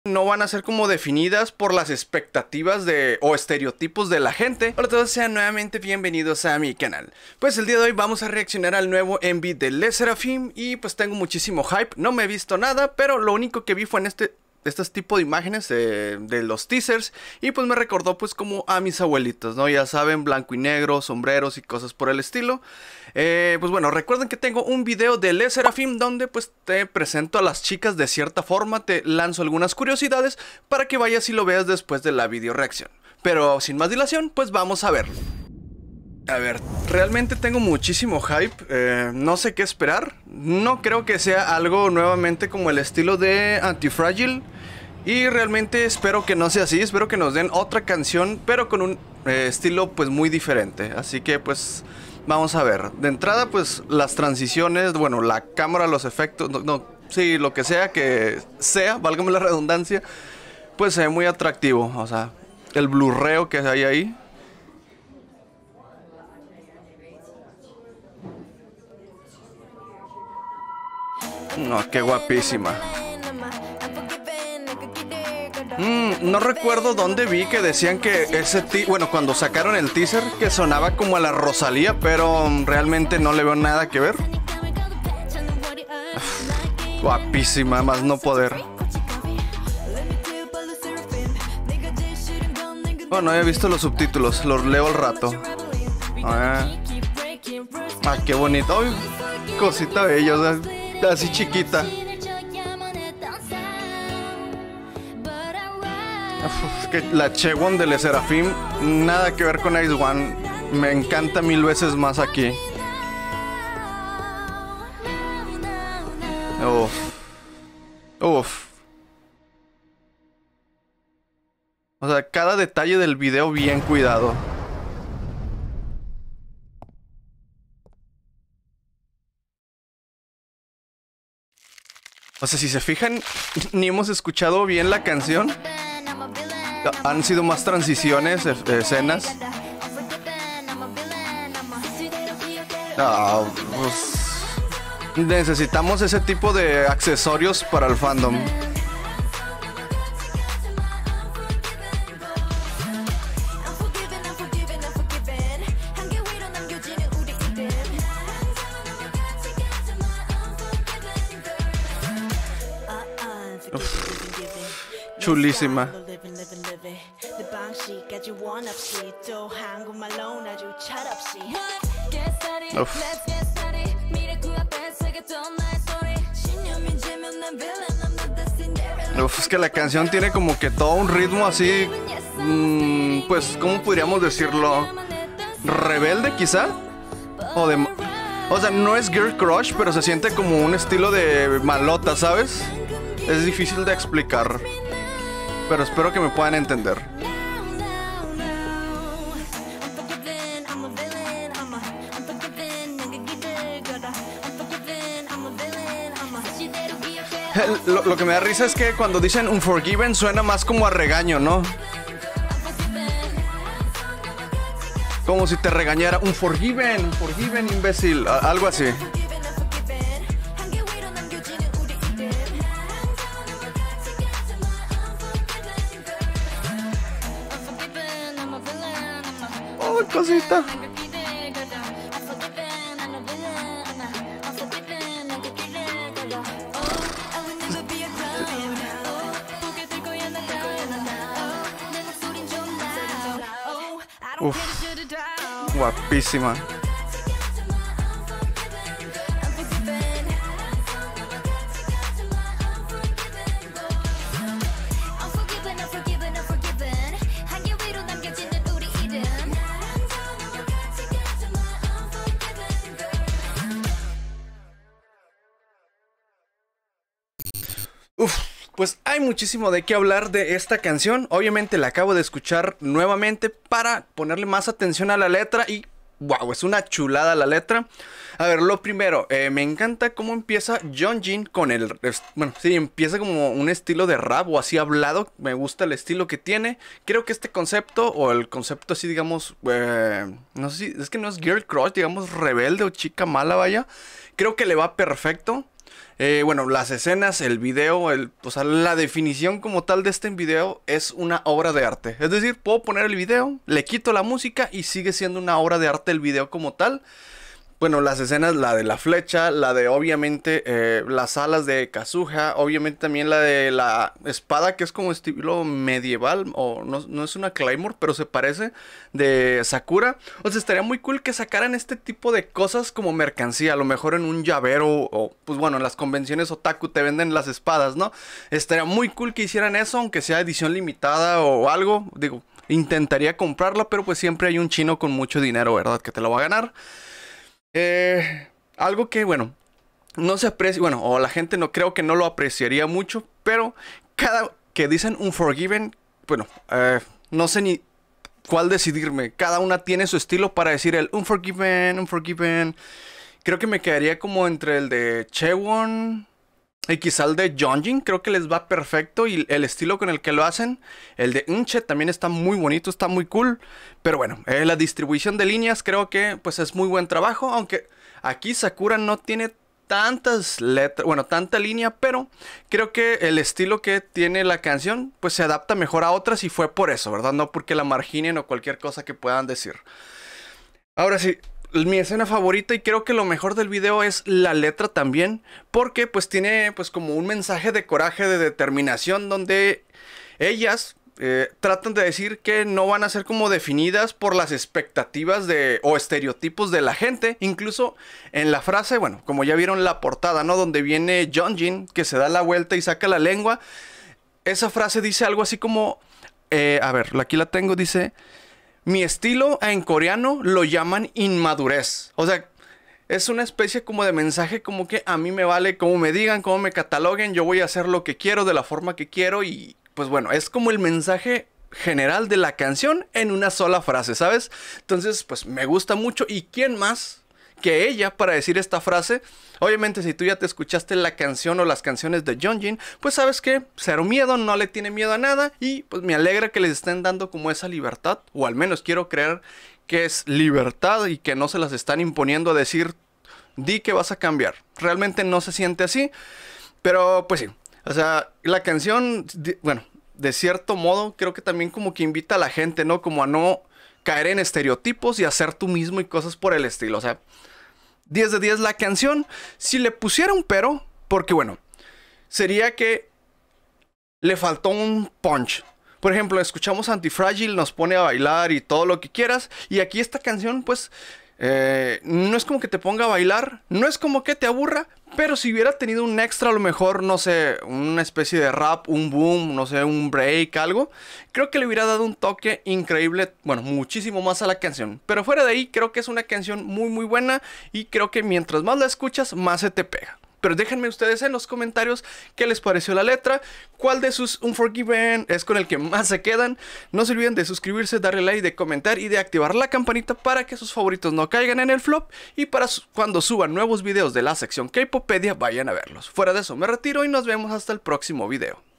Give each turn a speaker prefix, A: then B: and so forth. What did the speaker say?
A: no van a ser como definidas por las expectativas o estereotipos de la gente. Hola a todos, sean nuevamente bienvenidos a mi canal. Pues el día de hoy vamos a reaccionar al nuevo MV de LE SSERAFIM y pues tengo muchísimo hype. No me he visto nada, pero lo único que vi fue en estos tipo de imágenes de los teasers. Y pues me recordó pues como a mis abuelitos, ¿no? Ya saben, blanco y negro, sombreros y cosas por el estilo. Pues bueno, recuerden que tengo un video de LE SSERAFIM donde pues te presento a las chicas de cierta forma. Te lanzo algunas curiosidades para que vayas y lo veas después de la video reacción. Pero sin más dilación, pues vamos a verlo. A ver, realmente tengo muchísimo hype, no sé qué esperar. No creo que sea algo nuevamente como el estilo de Anti-Fragile. Y realmente espero que no sea así, espero que nos den otra canción, pero con un estilo pues muy diferente. Así que pues vamos a ver. De entrada pues las transiciones, bueno, la cámara, los efectos, sí, lo que sea, válgame la redundancia, pues se ve muy atractivo. O sea, el blurreo que hay ahí. No, qué guapísima. No recuerdo dónde vi que decían que bueno, cuando sacaron el teaser que sonaba como a la Rosalía, pero realmente no le veo nada que ver. Guapísima, más no poder. Bueno, he visto los subtítulos, los leo al rato. Qué bonito. Ay, cosita bella, o sea, así chiquita. Es que la Chaewon de LE SSERAFIM, nada que ver con IZ*ONE. Me encanta mil veces más aquí. Uf. Uf. O sea, cada detalle del video bien cuidado. O sea, si se fijan, ni hemos escuchado bien la canción. Han sido más transiciones, escenas. Pues, necesitamos ese tipo de accesorios para el fandom. Chulísima. Es que la canción tiene como que todo un ritmo así, pues, ¿cómo podríamos decirlo? Rebelde quizá. O sea, no es girl crush, pero se siente como un estilo de malota, ¿sabes? Es difícil de explicar, pero espero que me puedan entender. Lo que me da risa es que cuando dicen Unforgiven suena más como a regaño, ¿no? Como si te regañara. Unforgiven, imbécil, algo así. Oh, cosita. Uf, guapísima. Pues hay muchísimo de qué hablar de esta canción. Obviamente la acabo de escuchar nuevamente para ponerle más atención a la letra y wow, es una chulada la letra. A ver, lo primero, me encanta cómo empieza Yeonjin con el... Bueno, sí, empieza como un estilo de rap o así hablado. Me gusta el estilo que tiene. Creo que este concepto, o el concepto así, digamos... no sé si... Es que no es girl crush, digamos, rebelde o chica mala, vaya. Creo que le va perfecto. Bueno, las escenas, el video, o sea, la definición como tal de este video es una obra de arte. Es decir, puedo poner el video, le quito la música y sigue siendo una obra de arte el video como tal. Bueno, las escenas, la de la flecha, la de obviamente las alas de Kazuha, obviamente también la de la espada que es como estilo medieval, o no es una Claymore, pero se parece, de Sakura. O sea, estaría muy cool que sacaran este tipo de cosas como mercancía, a lo mejor en un llavero, o pues bueno, en las convenciones otaku te venden las espadas, ¿no? Estaría muy cool que hicieran eso, aunque sea edición limitada o algo, digo, intentaría comprarla, pero pues siempre hay un chino con mucho dinero, ¿verdad? Que te lo va a ganar. Algo que, bueno, no se aprecia, bueno, o la gente no creo que no lo apreciaría mucho, pero cada que dicen Unforgiven, bueno, no sé ni cuál decidirme. Cada una tiene su estilo para decir el Unforgiven, Unforgiven. Creo que me quedaría como entre el de Chewon y quizá el de Jeonjin. Creo que les va perfecto y el estilo con el que lo hacen. El de Unche también está muy bonito, está muy cool. Pero bueno, la distribución de líneas creo que pues es muy buen trabajo. Aunque aquí Sakura no tiene tantas letras, bueno, tanta línea, pero creo que el estilo que tiene la canción pues se adapta mejor a otras y fue por eso, ¿verdad? No porque la marginen o cualquier cosa que puedan decir. Ahora sí, mi escena favorita y creo que lo mejor del video es la letra también, porque pues tiene pues como un mensaje de coraje, de determinación, donde ellas tratan de decir que no van a ser como definidas por las expectativas o estereotipos de la gente. Incluso en la frase, bueno, como ya vieron la portada, ¿no? Donde viene Jeonjin, que se da la vuelta y saca la lengua. Esa frase dice algo así como, a ver, aquí la tengo, dice: mi estilo en coreano lo llaman inmadurez. O sea, es una especie como de mensaje como que a mí me vale cómo me digan, cómo me cataloguen. Yo voy a hacer lo que quiero de la forma que quiero y pues bueno, es como el mensaje general de la canción en una sola frase, ¿sabes? Entonces, pues me gusta mucho. ¿Y quién más que ella para decir esta frase? Obviamente, si tú ya te escuchaste la canción o las canciones de Jeonjin, pues sabes que cero miedo, no le tiene miedo a nada. Y pues me alegra que les estén dando como esa libertad, o al menos quiero creer que es libertad y que no se las están imponiendo a decir, di que vas a cambiar. Realmente no se siente así, pero pues sí. O sea, la canción, bueno, de cierto modo, creo que también como que invita a la gente, ¿no? Como a no caer en estereotipos y a ser tú mismo y cosas por el estilo. O sea, 10 de 10 la canción. Si le pusiera un pero, porque bueno, sería que le faltó un punch. Por ejemplo, escuchamos Antifragile, nos pone a bailar y todo lo que quieras. Y aquí esta canción, pues, no es como que te ponga a bailar, no es como que te aburra, pero si hubiera tenido un extra, a lo mejor, no sé, una especie de rap, un boom, no sé, un break, algo, creo que le hubiera dado un toque increíble, bueno, muchísimo más a la canción. Pero fuera de ahí, creo que es una canción muy muy buena y creo que mientras más la escuchas, más se te pega. Pero déjenme ustedes en los comentarios qué les pareció la letra, cuál de sus Unforgiven es con el que más se quedan. No se olviden de suscribirse, darle like, de comentar y de activar la campanita para que sus favoritos no caigan en el flop y para cuando suban nuevos videos de la sección K-Popedia vayan a verlos. Fuera de eso me retiro y nos vemos hasta el próximo video.